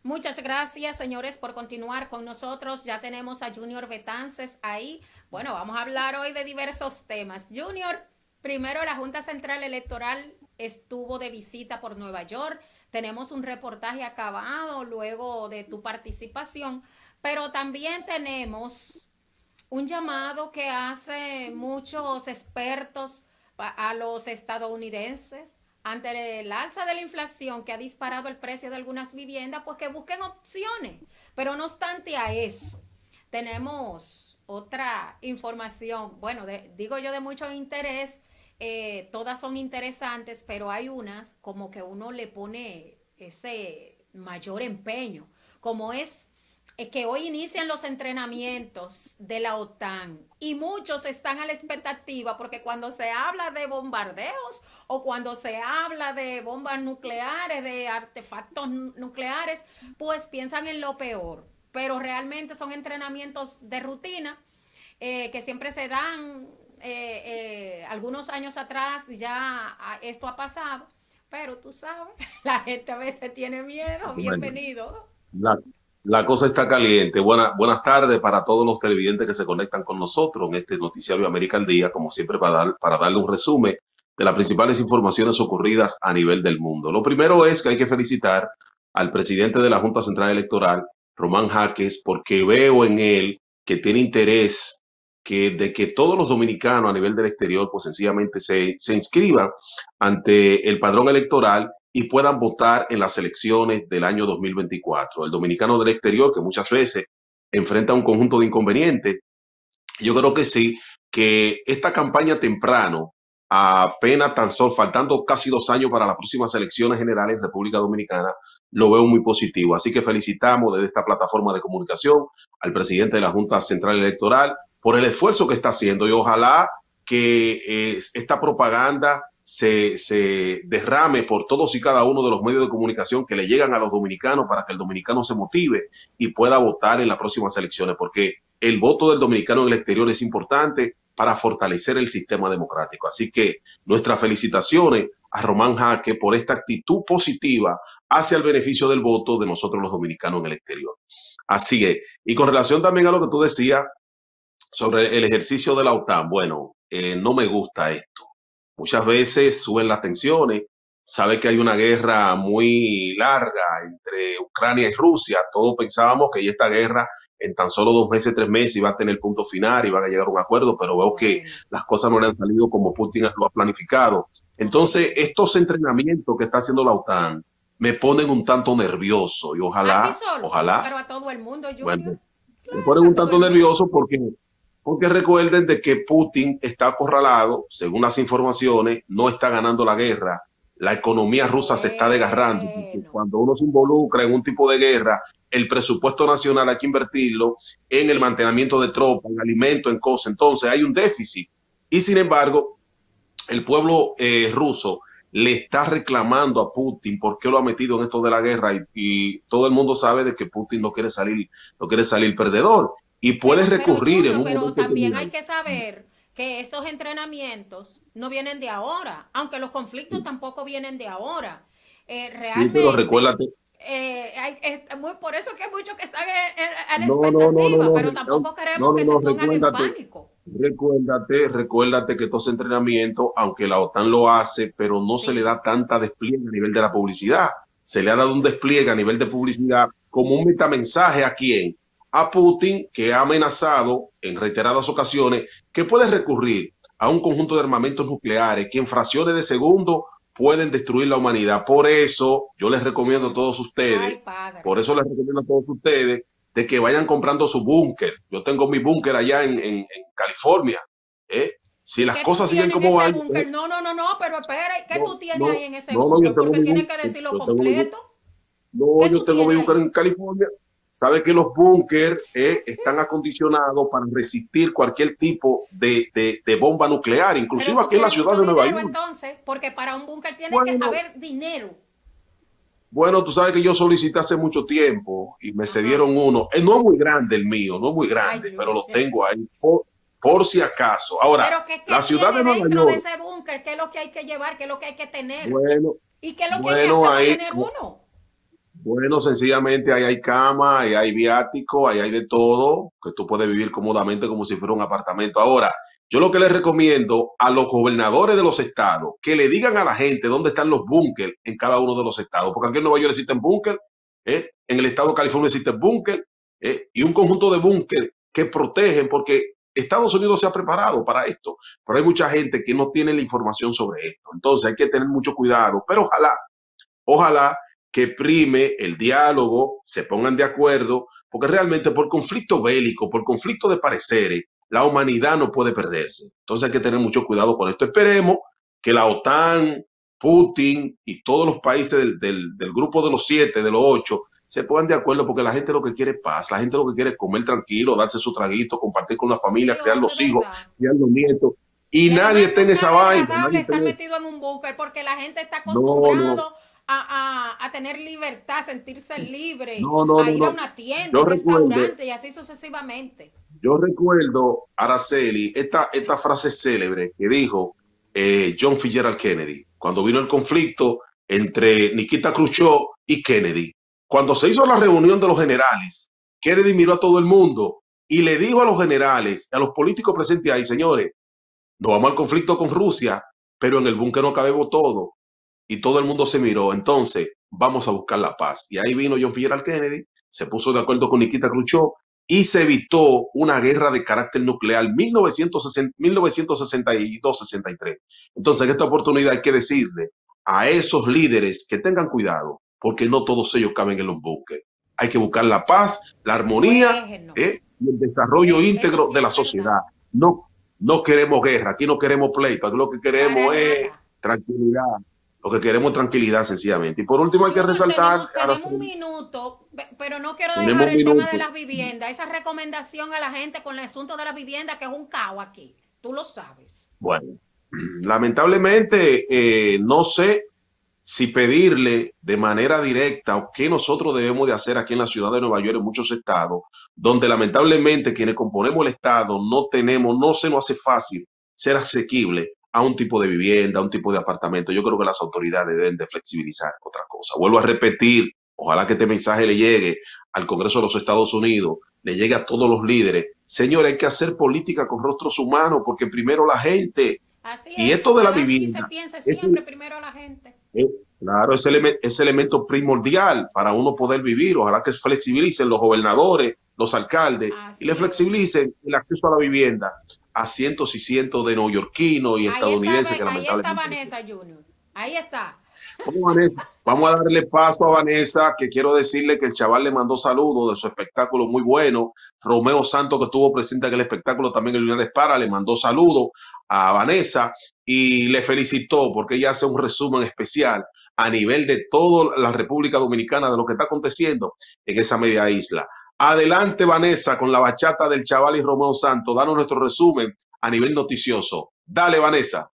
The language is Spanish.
Muchas gracias, señores, por continuar con nosotros. Ya tenemos a Junior Betances ahí. Bueno, vamos a hablar hoy de diversos temas. Junior, primero la Junta Central Electoral estuvo de visita por Nueva York. Tenemos un reportaje acabado luego de tu participación, pero también tenemos un llamado que hace muchos expertos a los estadounidenses ante el alza de la inflación que ha disparado el precio de algunas viviendas, pues que busquen opciones. Pero no obstante a eso, tenemos otra información, bueno, digo yo de mucho interés, todas son interesantes, pero hay unas como que uno le pone ese mayor empeño, como es que hoy inician los entrenamientos de la OTAN y muchos están a la expectativa porque cuando se habla de bombardeos o cuando se habla de bombas nucleares, de artefactos nucleares, pues piensan en lo peor. Pero realmente son entrenamientos de rutina que siempre se dan. Algunos años atrás ya esto ha pasado, pero tú sabes, la gente a veces tiene miedo. Bueno, Bienvenido. la, la cosa está caliente. Buenas tardes para todos los televidentes que se conectan con nosotros en este noticiario América al Día, como siempre para darle un resumen de las principales informaciones ocurridas a nivel del mundo. Lo primero es que hay que felicitar al presidente de la Junta Central Electoral, Román Jaques, porque veo en él que tiene interés de que todos los dominicanos a nivel del exterior pues sencillamente se inscriban ante el padrón electoral y puedan votar en las elecciones del año 2024. El dominicano del exterior, que muchas veces enfrenta un conjunto de inconvenientes, yo creo que sí, que esta campaña temprano, apenas tan solo faltando casi 2 años para las próximas elecciones generales en República Dominicana, lo veo muy positivo. Así que felicitamos desde esta plataforma de comunicación al presidente de la Junta Central Electoral por el esfuerzo que está haciendo y ojalá que esta propaganda se derrame por todos y cada uno de los medios de comunicación que le llegan a los dominicanos para que el dominicano se motive y pueda votar en las próximas elecciones, porque el voto del dominicano en el exterior es importante para fortalecer el sistema democrático. Así que nuestras felicitaciones a Román Jaque por esta actitud positiva hacia el beneficio del voto de nosotros los dominicanos en el exterior. Así es. Y con relación también a lo que tú decías sobre el ejercicio de la OTAN, bueno, no me gusta esto. Muchas veces suben las tensiones, sabe que hay una guerra muy larga entre Ucrania y Rusia. Todos pensábamos que esta guerra en tan solo 2 meses, 3 meses iba a tener punto final, iban a llegar a un acuerdo, pero veo que Bueno, las cosas no le han salido como Putin lo ha planificado. así Entonces, estos entrenamientos que está haciendo la OTAN me ponen un tanto nervioso y a ti ojalá, solo, ojalá, pero a todo el mundo, Junior. bueno, me Claro, ponen a un todo tanto el mundo. nervioso porque recuerden de que Putin está acorralado, según las informaciones, no está ganando la guerra. La economía rusa se está desgarrando. Bueno, Cuando uno se involucra en un tipo de guerra, el presupuesto nacional hay que invertirlo en el sí, mantenimiento de tropas, en alimentos, en cosas. Entonces hay un déficit. Y sin embargo, el pueblo ruso le está reclamando a Putin por qué lo ha metido en esto de la guerra y todo el mundo sabe de que Putin no quiere salir perdedor y puede pero recurrir en Junior, un pero momento también hay determinado. que saber que estos entrenamientos no vienen de ahora, aunque los conflictos tampoco vienen de ahora. Sí, pero Realmente, recuérdate, por eso que hay muchos que están a la no, no, no, no, expectativa, no, pero tampoco no, queremos no, que se no, pongan en recuérdate, pánico. recuérdate que estos entrenamientos, aunque la OTAN lo hace, pero no se le Sí, da tanta despliegue a nivel de la publicidad. Se le ha dado un despliegue a nivel de publicidad como un metamensaje a quién, a Putin, que ha amenazado en reiteradas ocasiones que puede recurrir a un conjunto de armamentos nucleares que en fracciones de segundo pueden destruir la humanidad. Por eso yo les recomiendo a todos ay, ustedes, padre. por eso les recomiendo a todos ustedes de que vayan comprando su búnker. Yo tengo mi búnker allá en California. ¿eh? Si ¿Y las qué tú cosas siguen tienes en como ese van, búnker? No, no, no, no, pero espera, ¿qué no, tú tienes no, ahí en ese no, no, yo búnker? tengo Porque mi tienes búnker, que decirlo yo tengo mi completo. búnker. No, ¿Qué yo tú tengo mi tienes búnker ahí? en California. Sabe que los búnker están acondicionados para resistir cualquier tipo de bomba nuclear, Pero inclusive tú aquí en la quieres ciudad mucho de Nueva dinero York. entonces, porque para un búnker tiene que Bueno, haber dinero. Bueno, tú sabes que yo solicité hace mucho tiempo y me Ajá. cedieron uno. No es muy grande el mío, no es muy Ay, grande, pero Junior. lo tengo ahí por si acaso. Ahora, Pero ¿qué la ciudad de tiene Nueva dentro de York, ese búnker? ¿Qué es lo que hay que llevar? ¿Qué es lo que hay que tener? bueno, ¿Y qué es lo que hay que bueno, hacer para ahí, tener uno? Bueno, sencillamente ahí hay cama, ahí hay viático, ahí hay de todo, que tú puedes vivir cómodamente como si fuera un apartamento. Ahora, yo lo que les recomiendo a los gobernadores de los estados, que le digan a la gente dónde están los búnker en cada uno de los estados, porque aquí en Nueva York existen búnker, en el estado de California existen búnker, y un conjunto de búnker que protegen, porque Estados Unidos se ha preparado para esto, pero hay mucha gente que no tiene la información sobre esto. Entonces hay que tener mucho cuidado, pero ojalá que prime el diálogo, se pongan de acuerdo, porque realmente por conflicto bélico, por conflicto de pareceres, la humanidad no puede perderse. Entonces hay que tener mucho cuidado con esto. Esperemos que la OTAN, Putin y todos los países del grupo de los 7, de los 8, se pongan de acuerdo, porque la gente lo que quiere es paz, la gente lo que quiere es comer tranquilo, darse su traguito, compartir con la familia, Sí, crear oh, los es hijos, verdad. criar los nietos, y Y nadie además está no en es esa nada vaina. agradable Nadie está estar en... metido en un búnker porque la gente está No, no, acostumbrado a tener libertad, a sentirse libre, no, no, a no, ir a no. una tienda, a Yo un recuerdo, restaurante y así sucesivamente. Yo recuerdo, Araceli, esta Sí. frase célebre que dijo John Fitzgerald Kennedy cuando vino el conflicto entre Nikita Khrushchev y Kennedy. Cuando se hizo la reunión de los generales, Kennedy miró a todo el mundo y le dijo a los generales, a los políticos presentes ahí, señores, nos vamos al conflicto con Rusia, pero en el búnker no cabemos todo. Y todo el mundo se miró. Entonces, vamos a buscar la paz. Y ahí vino John Fitzgerald Kennedy, se puso de acuerdo con Nikita Khrushchev y se evitó una guerra de carácter nuclear 1962-63. Entonces, en esta oportunidad hay que decirle a esos líderes que tengan cuidado, porque no todos ellos caben en los buques. Hay que buscar la paz, la armonía, Bueno, y el desarrollo eso íntegro sí de la es verdad. sociedad. No, no queremos guerra, aquí no queremos pleito, aquí lo que Para queremos es nada. tranquilidad. Lo que queremos es tranquilidad, sencillamente. Y por último, hay que Junior, resaltar, ahora tenemos un minuto, pero no quiero tenemos dejar un el tema de minuto. las viviendas. Esa recomendación a la gente con el asunto de las viviendas, que es un caos aquí. Tú lo sabes. Bueno, lamentablemente, no sé si pedirle de manera directa o qué nosotros debemos de hacer aquí en la ciudad de Nueva York, en muchos estados, donde lamentablemente quienes componemos el estado no tenemos, no se nos hace fácil ser asequible a un tipo de vivienda, a un tipo de apartamento. Yo creo que las autoridades deben de flexibilizar otra cosa. Vuelvo a repetir, ojalá que este mensaje le llegue al Congreso de los Estados Unidos, le llegue a todos los líderes. Señores, hay que hacer política con rostros humanos, porque primero la gente, Así y es. esto de la Ojalá sí se vivienda, piense es siempre primero a la gente. eh, claro, ese elemento primordial para uno poder vivir. Ojalá que flexibilicen los gobernadores, los alcaldes, y le Así es. flexibilicen el acceso a la vivienda a cientos y cientos de neoyorquinos y estadounidenses que Ahí está lamentablemente... Vanessa Junior. Ahí está. Bueno, Vanessa, vamos a darle paso a Vanessa, que quiero decirle que el chaval le mandó saludos de su espectáculo muy bueno. Romeo Santos, que estuvo presente en el espectáculo también en Linares Para, le mandó saludos a Vanessa y le felicitó porque ella hace un resumen especial a nivel de toda la República Dominicana de lo que está aconteciendo en esa media isla. Adelante, Vanessa, con la bachata del chaval y Romeo Santos. Danos nuestro resumen a nivel noticioso. Dale, Vanessa.